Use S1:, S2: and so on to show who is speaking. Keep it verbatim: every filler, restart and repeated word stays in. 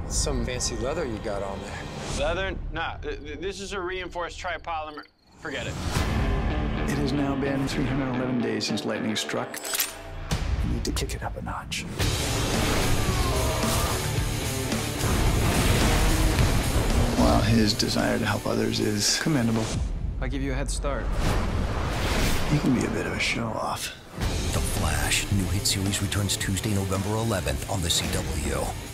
S1: Some fancy leather you got on there.
S2: Leather? Nah, this is a reinforced tripolymer. Forget it.
S3: It has now been three hundred eleven days since lightning struck. You need to kick it up a notch. While his desire to help others is commendable,
S1: I'll give you a head start.
S3: he can be a bit of a show-off.
S4: The Flash, new hit series returns Tuesday, November eleventh on the C W.